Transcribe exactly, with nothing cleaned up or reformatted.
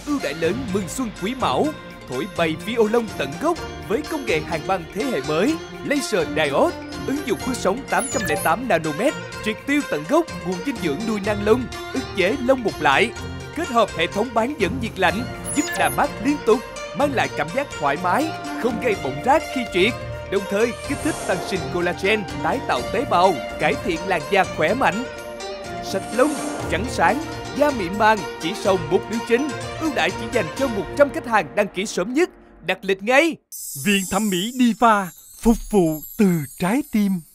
ưu đãi lớn mừng xuân Quý Mão. Thổi bay violon tận gốc với công nghệ hàn băng thế hệ mới Laser Diode, ứng dụng bước sóng tám trăm lẻ tám nanomet, triệt tiêu tận gốc nguồn dinh dưỡng nuôi nang lông, ức chế lông mục lại. Kết hợp hệ thống bán dẫn nhiệt lạnh giúp làm mát liên tục, mang lại cảm giác thoải mái, không gây bọng rát khi triệt, đồng thời kích thích tăng sinh collagen, tái tạo tế bào, cải thiện làn da khỏe mạnh. Sạch lông, trắng sáng, da mịn màng chỉ sau một điều chỉnh. Ưu đãi chỉ dành cho một trăm khách hàng đăng ký sớm nhất. Đặt lịch ngay. Viện thẩm mỹ Diva, phục vụ từ trái tim.